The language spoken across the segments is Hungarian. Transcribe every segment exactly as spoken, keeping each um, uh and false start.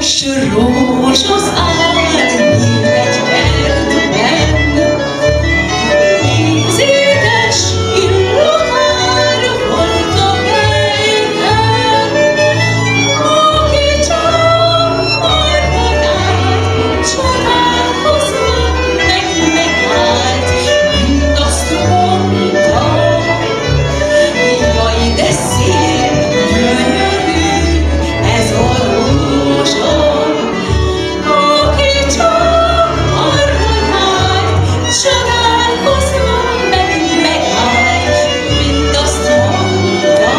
Piros rós az árnyék egy kertben, ízédes illatár volt a helyben, aki csak marad át, csodálkozva meg megállt, mindazt mondta, jaj, de szép, gyönyörű ez a rózsa. Aki csak arra járt, csodálkozva meg megállt, mindazt mondta,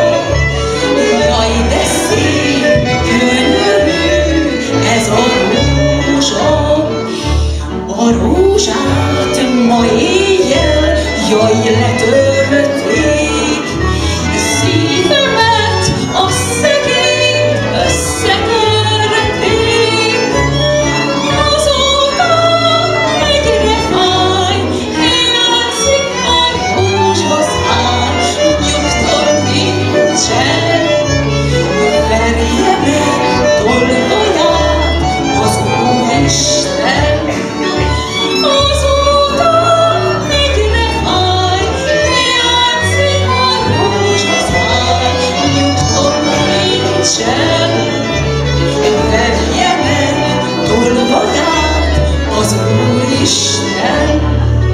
jaj, de szép, gyönyörű ez a rózsa. A rózsát ma éjjel, jaj, letörték, szívemet a szegény összetörték. Azóta egyre fáj, hiányzik a rózsaszár, nyugton nincsen, verje meg tolvaját az Úristen. Azóta egyre fáj, hiányzik a rózsaszár, nyugton nincsen, verje meg tolvaját az Úristen.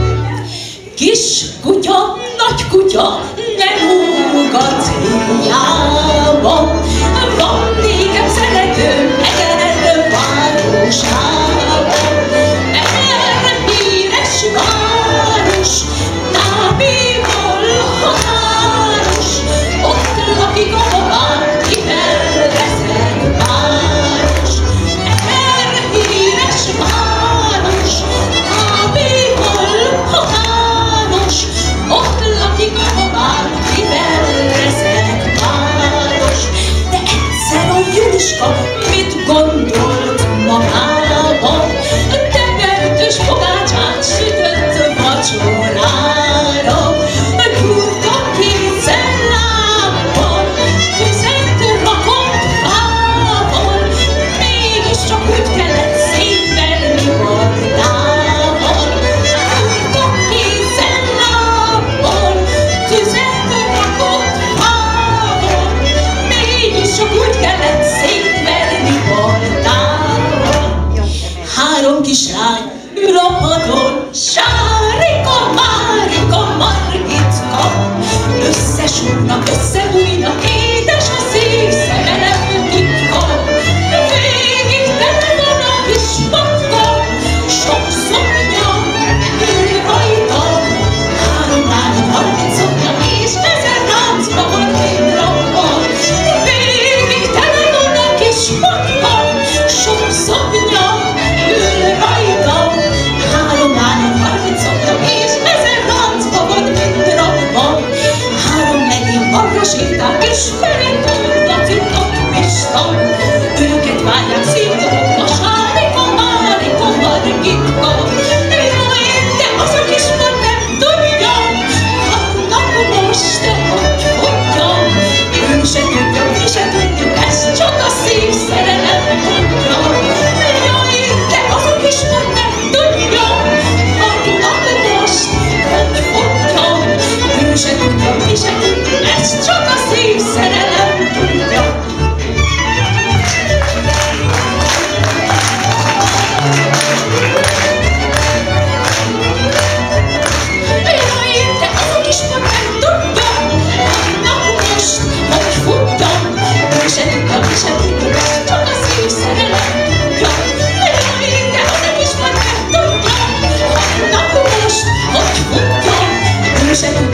Kis kutya, nagy kutya, ne húgat hiába, van nékem szeretőm Eger városában. Erre híres város, Nábival határos, ott lakik a babám, kivel leszek páros. Erre híres város, Nábival határos, ott lakik a babám, kivel leszek páros. De egyszer a Juliska mit gondolt magában, tekertős pogácsát sütött vacsorára, gyúrta kétszer lábbal, tüzet rakott fával, mégiscsak úgy kellett szétverni bordával. Gyúrta kétszer lábbal, tüzet rakott fával, mégiscsak úgy kellett szétverni bordával. Három kislány ül a padon, Sárika, Márika, Margitka, összesúrnak, összebújnak, édes a szív, szerelem titka. Végig tele van a kis patka, sok szoknya ül rajta, három lány, harminc szoknya, és ezer láncba van mindrakva. Végig tele van a kis patka, sok szoknya ül rajta, három lány, harminc szoknya, és ezer láncba van mindrakva. Három legény arra sírták, és felindult Laci optimista. Őket várják szívdobogva, Sárika, Márika, Margitka. Jaj, de az a kismar nem tudja, hatnak most, hogy hogyan. Ő se tudja, mi se tudjuk, ez csak a szív szerelem tudja. Jaj, de az a kismar nem tudja, hatnak most, hogy hogyan. Ő se tudja, mi se tudjuk, ez csak a szív szerelem tudja. Jaj, de az a kismar nem tudja, hatnak most, hogy hogyan. Ő se tudja, mi se tudjuk, ez csak a szív szerelem tudja. Jaj, de az a kismar nem tudja, hatnak most, hogy hogyan. Ő se tudja,